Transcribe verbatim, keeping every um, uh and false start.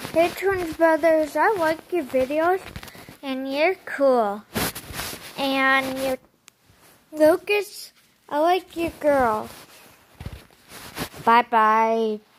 Hey Twins Brothers, I like your videos and you're cool. And you Lucas, I like your girl. Bye bye.